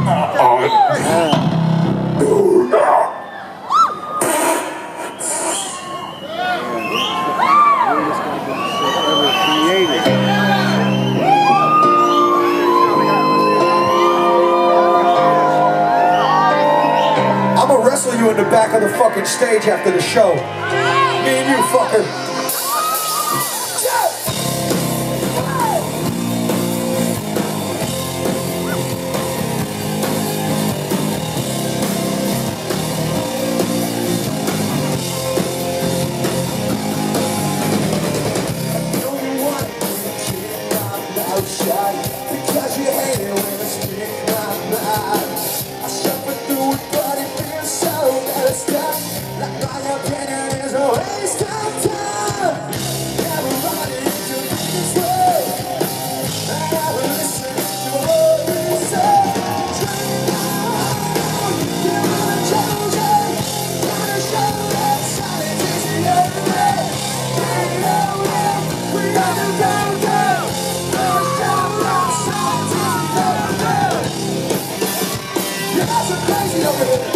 I'm gonna wrestle you in the back of the fucking stage after the show. Me and you, fucker. Because you hate it when I speak my mind. I suffer through it, but it feels so messed up. Like my opinion is a waste of time. Everybody into this way, and I will listen to what you say. Dream on, you are the chosen. Gonna show that silence is the only way. We are the go-go. Crazy over here.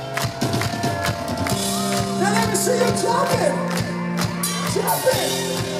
See you jumping! Jumping!